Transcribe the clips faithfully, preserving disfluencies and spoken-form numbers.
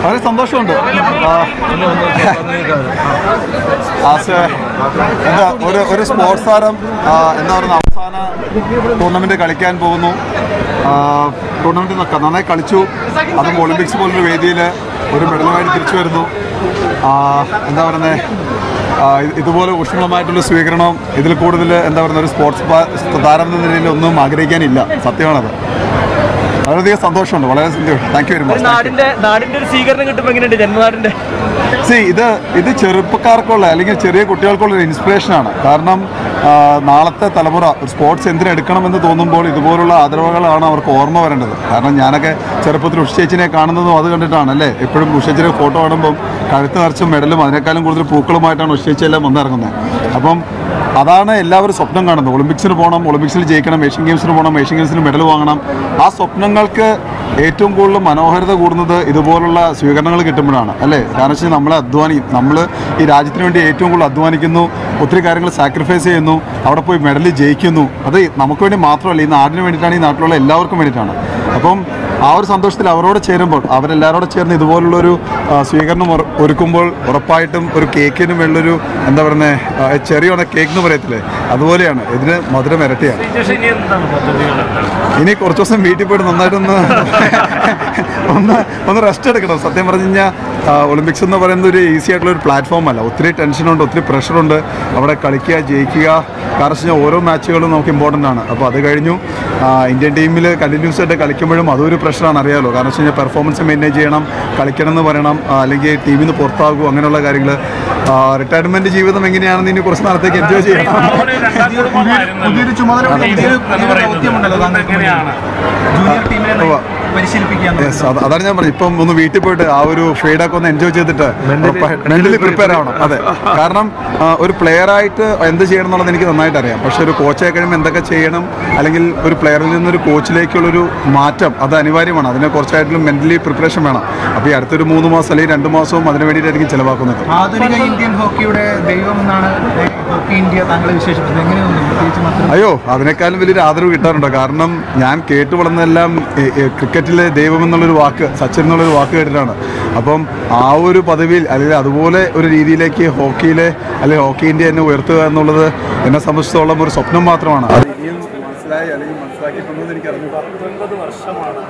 വളരെ സന്തോഷമുണ്ട്. എന്താ ഒരു ഒരു സ്പോർട്സ് താരം എന്താ പറയുക അവസാന ടൂർണമെൻറ്റ് കളിക്കാൻ പോകുന്നു. ടൂർണമെൻറ്റ് നന്നായി കളിച്ചു, അതും ഒളിമ്പിക്സ് പോലൊരു വേദിയിൽ ഒരു മെഡലുമായിട്ട് തിരിച്ചു വരുന്നു. എന്താ പറയുന്നത്, ഇതുപോലെ ഊഷ്മളമായിട്ടുള്ള സ്വീകരണം ഇതിൽ കൂടുതൽ എന്താ പറയുക ഒരു സ്പോർട്സ് താരം എന്ന നിലയിൽ ഒന്നും ആഗ്രഹിക്കാനില്ല. സത്യമാണത്. വളരെയധികം സന്തോഷമുണ്ട്. വളരെ സന്തോഷം. Thank you very much. നാടിന്റെ നാടിന്റെ ഒരു സ്വീകരണം കിട്ടുമ്പോൾ എങ്ങനെയുണ്ട് ജന്മനാടിന്റെ? സി ഇത് ഇത് ചെറുപ്പക്കാർക്കുള്ള അല്ലെങ്കിൽ ചെറിയ കുട്ടികൾക്കുള്ള ഒരു ഇൻസ്പിറേഷനാണ്. കാരണം നാളത്തെ തലമുറ സ്പോർട്സ് എന്തിനെടുക്കണമെന്ന് തോന്നുമ്പോൾ ഇതുപോലുള്ള ആദരവുകളാണ് അവർക്ക് ഓർമ്മ വരേണ്ടത്. കാരണം ഞാനൊക്കെ ചെറുപ്പത്തിൽ ഉഷ ചേച്ചിനെ കാണുന്നതും അത് കണ്ടിട്ടാണ് അല്ലേ. എപ്പോഴും ഉഷ ചേച്ചിയുടെ ഫോട്ടോ കാണുമ്പം കഴുത്ത് നിറച്ചും മെഡലും അതിനേക്കാളും കൂടുതൽ പൂക്കളുമായിട്ടാണ് ഉഷ ചേച്ചി എല്ലാം വന്നിറങ്ങുന്നത്. അപ്പം അതാണ് എല്ലാവരും സ്വപ്നം കാണുന്നത്. ഒളിമ്പിക്സിന് പോകണം, ഒളിമ്പിക്സിൽ ജയിക്കണം, ഏഷ്യൻ ഗെയിംസിന് പോകണം, ഏഷ്യൻ ഗെയിംസിന് മെഡൽ വാങ്ങണം. ആ സ്വപ്നങ്ങൾക്ക് ഏറ്റവും കൂടുതൽ മനോഹരത കൂടുന്നത് ഇതുപോലുള്ള സ്വീകരണങ്ങൾ കിട്ടുമ്പോഴാണ് അല്ലേ. കാരണം വെച്ചാൽ നമ്മൾ അധ്വാനിക്കും, നമ്മൾ ഈ രാജ്യത്തിന് വേണ്ടി ഏറ്റവും കൂടുതൽ അധ്വാനിക്കുന്നു, ഒത്തിരി കാര്യങ്ങൾ സാക്രിഫൈസ് ചെയ്യുന്നു, അവിടെ പോയി മെഡൽ ജയിക്കുന്നു. അത് നമുക്ക് വേണ്ടി മാത്രമല്ല, ഈ നാടിന് വേണ്ടിയിട്ടാണ്, ഈ നാട്ടിലുള്ള എല്ലാവർക്കും വേണ്ടിയിട്ടാണ്. അപ്പം ആ ഒരു സന്തോഷത്തിൽ അവരോട് ചേരുമ്പോൾ, അവരെല്ലാവരോടും ചേർന്ന് ഇതുപോലുള്ളൊരു സ്വീകരണം ഒരുക്കുമ്പോൾ ഉറപ്പായിട്ടും ഒരു കേക്കിന് മേളിലൊരു എന്താ പറയുന്നത് ചെറിയ കേക്ക് എന്ന് പറയത്തില്ലേ, അതുപോലെയാണ് ഇതിന് മധുരം ഇരട്ടിയാണ്. ഇനി കുറച്ച് ദിവസം വീട്ടിൽ പോയിട്ട് നന്നായിട്ടൊന്ന് ഒന്ന് ഒന്ന് റെസ്റ്റ് എടുക്കണം. സത്യം പറഞ്ഞു കഴിഞ്ഞാൽ ഒളിമ്പിക്സ് എന്ന് പറയുന്നത് ഒരു ഈസി ആയിട്ടുള്ള ഒരു പ്ലാറ്റ്ഫോം അല്ല. ഒത്തിരി ടെൻഷനുണ്ട്, ഒത്തിരി പ്രഷറുണ്ട്. അവിടെ കളിക്കുക, ജയിക്കുക. കാരണം വെച്ച് കഴിഞ്ഞാൽ ഓരോ മാച്ചുകളും നമുക്ക് ഇമ്പോർട്ടൻ്റ് ആണ്. അപ്പോൾ അത് കഴിഞ്ഞു ഇന്ത്യൻ ടീമിൽ കണ്ടിന്യൂസ് ആയിട്ട് കളിക്കുമ്പോഴും അതൊരു പ്രഷറാണ്, അറിയാമല്ലോ. കാരണം വെച്ച് കഴിഞ്ഞാൽ പെർഫോമൻസ് മെയിൻറ്റെയിൻ ചെയ്യണം, കളിക്കണം എന്ന് പറയണം, അല്ലെങ്കിൽ ടീമിൽ നിന്ന് പുറത്താകും, അങ്ങനെയുള്ള കാര്യങ്ങൾ. റിട്ടയർമെൻറ്റ് ജീവിതം എങ്ങനെയാണെന്ന് ഇനി കുറച്ച് നാളത്തേക്ക് എൻജോയ് ചെയ്യണം. അതാണ് ഞാൻ പറഞ്ഞത്. ഇപ്പം ഒന്ന് വീട്ടിൽ പോയിട്ട് ആ ഒരു ഫീഡൊക്കെ ഒന്ന് എൻജോയ് ചെയ്തിട്ട് മെന്റലി പ്രിപ്പയർ ആവണം. അതെ, കാരണം ഒരു പ്ലെയറായിട്ട് എന്ത് ചെയ്യണം എന്നുള്ളത് എനിക്ക് നന്നായിട്ട് അറിയാം. പക്ഷെ ഒരു കോച്ചായി കഴിയുമ്പോൾ എന്തൊക്കെ ചെയ്യണം, അല്ലെങ്കിൽ ഒരു പ്ലെയറിൽ നിന്നൊരു കോച്ചിലേക്കുള്ളൊരു മാറ്റം അത് അനിവാര്യമാണ്. അതിനെ കുറച്ചായിട്ടും മെന്റലി പ്രിപ്പറേഷൻ വേണം. അപ്പോൾ ഈ അടുത്തൊരു മൂന്ന് മാസം അല്ലെങ്കിൽ രണ്ട് മാസവും അതിന് വേണ്ടിയിട്ടായിരിക്കും ചിലവാക്കുന്നത്. ആധുനിക ഇന്ത്യൻ ഹോക്കിയുടെ ദൈവം എന്നാണ് ഹോക്കി ഇന്ത്യ താങ്കളെ വിശേഷിപ്പിച്ചത്. എങ്ങനെയൊന്നും അയ്യോ, അതിനേക്കാളും വലിയൊരു ആദരവ് കിട്ടാറുണ്ടോ. കാരണം ഞാൻ കേട്ടു വളർന്നതെല്ലാം ക്രിക്കറ്റിലെ ദൈവം എന്നുള്ളൊരു വാക്ക്, സച്ചിൻ എന്നുള്ളൊരു വാക്ക് കേട്ടിട്ടാണ്. അപ്പം ആ ഒരു പദവിയിൽ അല്ലെങ്കിൽ അതുപോലെ ഒരു രീതിയിലേക്ക് ഹോക്കിയിലെ അല്ലെങ്കിൽ ഹോക്കി ഇന്ത്യ എന്നെ ഉയർത്തുക എന്നുള്ളത് എന്നെ സംബന്ധിച്ചിടത്തോളം ഒരു സ്വപ്നം മാത്രമാണ്. അത് ഇനിയും മനസ്സിലായി അല്ലെങ്കിൽ മനസ്സിലാക്കിയിട്ടുണ്ടെന്ന് എനിക്ക് അറിഞ്ഞു. പത്തൊൻപത് വർഷമാണ്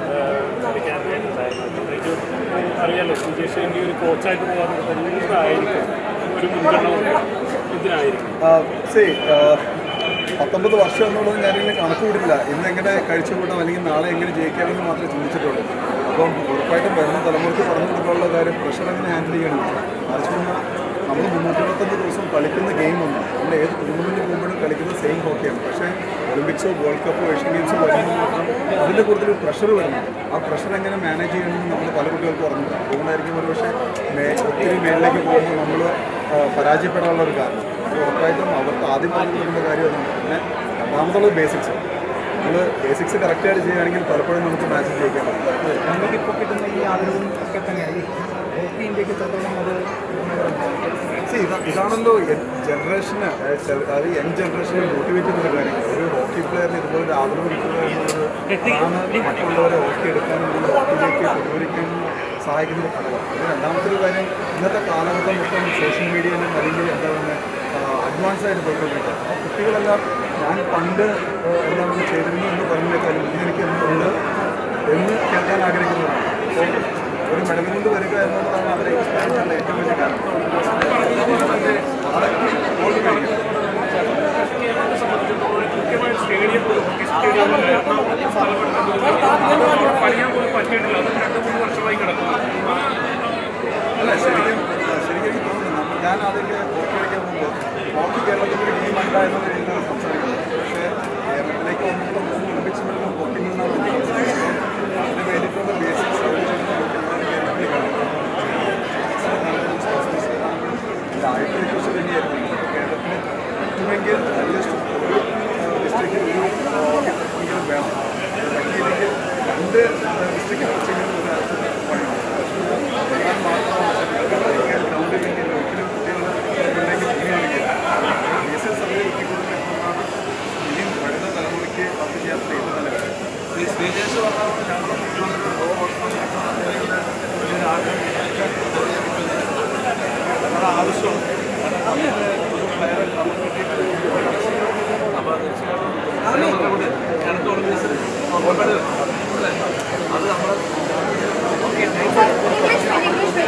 അറിയാലോ. സുജേഷ് ഒരു കോച്ചായിട്ട് പോകാനായിരിക്കും ഒരു മുൻഗണന ഇതിനായിരിക്കും. പത്തൊമ്പത് വർഷം എന്നുള്ളത് ഞാനിങ്ങനെ കണക്ക് കൂടില്ല. ഇന്ന് എങ്ങനെ കഴിച്ചു കൂട്ടാം അല്ലെങ്കിൽ നാളെ എങ്ങനെ ജയിക്കാമെന്ന് മാത്രമേ ചിന്തിച്ചിട്ടുള്ളൂ. അപ്പം ഉറപ്പായിട്ടും വരുന്ന തലമുറയ്ക്ക് പറഞ്ഞു കൊടുക്കാനുള്ള കാര്യം പ്രഷർ എങ്ങനെ ഹാൻഡിൽ ചെയ്യണം. മറിച്ച് പറഞ്ഞാൽ നമ്മൾ മുന്നൂറ്റി ഇരുപത്തഞ്ച് ദിവസം കളിക്കുന്ന ഗെയിമൊന്നും നമ്മൾ ഏത് ടൂർണമെൻറ്റ് പോകുമ്പോഴും കളിക്കുന്ന സെയിം ഹോക്കിയാണ്. പക്ഷേ ഒളിമ്പിക്സോ വേൾഡ് കപ്പോ ഏഷ്യൻ ഗെയിംസോ വരുമ്പോൾ മാത്രം അതിൻ്റെ കൂടുതൽ പ്രഷർ വരുന്നുണ്ട്. ആ പ്രഷർ എങ്ങനെ മാനേജ് ചെയ്യണമെന്ന് നമ്മൾ പല കുട്ടികൾക്ക് പറഞ്ഞില്ല. അതുകൊണ്ടായിരിക്കും ഒരു പക്ഷേ ഒത്തിരി മേളിലേക്ക് പോകുമ്പോൾ നമ്മൾ പരാജയപ്പെടാനുള്ള ഒരു കാരണം. അത് ഉറപ്പായിട്ടും അവർക്ക് ആദ്യം പറഞ്ഞു കൊടുക്കേണ്ട കാര്യമാണ്. പിന്നെ രണ്ടാമതുള്ളത് ബേസിക്സ്. നമ്മൾ ബേസിക്സ് കറക്റ്റായിട്ട് ചെയ്യുകയാണെങ്കിൽ പലപ്പോഴും നമുക്ക് മാച്ച് ജയിക്കാൻ പറ്റും. നമുക്കിപ്പോൾ കിട്ടുന്ന ഈ ആദരവും ഒക്കെ തന്നെയാണ് ഹോക്കി ഇന്ത്യക്ക് എത്രത്തോളം അത് ഇതാണല്ലോ ജനറേഷന്, അത് യങ് ജനറേഷനെ മോട്ടിവേറ്റ് ചെയ്യുന്ന കാര്യങ്ങൾ. ഒരു ഹോക്കി പ്ലെയറിന് ഇതുപോലെ ആദരവ് കിട്ടുക എന്നുള്ളത് ആണ് മറ്റുള്ളവരെ ഹോക്കി എടുക്കാനും ഹോക്കിയിലേക്ക് കൊണ്ടുവരിക്കാൻ സഹായിക്കുന്ന ഒരു ഘടകം. പിന്നെ രണ്ടാമത്തെ ഒരു കാര്യം, ഇന്നത്തെ കാലഘട്ടം മൊത്തം സോഷ്യൽ മീഡിയയിലും അല്ലെങ്കിൽ എന്താ പറയുക അഡ്വാൻസ് ആയിട്ട് പോയിക്കൊണ്ടിരിക്കുക. അപ്പോൾ കുട്ടികളെല്ലാം ഞാൻ പണ്ട് എല്ലാം ഒന്ന് ചെയ്തിരുന്നു എന്ന് പറഞ്ഞേക്കാളും ഇന്നെനിക്ക് എന്തുണ്ട് എന്ന് കേൾക്കാൻ ആഗ്രഹിക്കുന്നതാണ്. അപ്പോൾ ഒരു മെഡൽ കൊണ്ട് വരിക എന്നുള്ളതാണ് അവരെ എക്സ്പീരിയൻസ് ചെയ്യുന്ന ഏറ്റവും വലിയ കാരണം. അല്ല ശരിക്കും ശരിക്കും എനിക്ക് തോന്നുന്നു ഞാൻ അതൊക്കെ ഹോക്കി കളിക്കാൻ പോകുമ്പോൾ ഹോക്കി കേരളത്തിൻ്റെ ഒരു ടീമല്ല എന്ന രീതിയിലാണ് സംസാരിക്കുന്നത്. പക്ഷേ കേരളത്തിലേക്ക് വന്നിട്ടുള്ള മൂന്ന് ഒളിമ്പിക്സ് മെഡലും ഹോക്കിയിൽ നിന്നാണ് അതിന് വേണ്ടിയിട്ടുള്ള ബേസിക്സ് ആയിരത്തിനെ കുറിച്ച് തന്നെയായിരുന്നു. കേരളത്തിന് പറ്റുമെങ്കിൽ അറ്റ്ലീസ്റ്റ് ഒരു ഡിസ്ട്രിക്റ്റിൽ ഒരു ഹോക്കിയെങ്കിലും വേണം. പറ്റിയില്ലെങ്കിൽ രണ്ട് ഡിസ്ട്രിക്റ്റിൽ വെച്ചെങ്കിലും ഒരു അർത്ഥം പറയണം. എന്നാൽ മാത്രമാണ് ഗ്രൗണ്ടിലെങ്കിൽ ഒരിക്കലും കുട്ടികളുടെ ബേസിക് സമയം എത്തിക്കൊടുക്കുന്നതാണ് അത് നമ്മൾ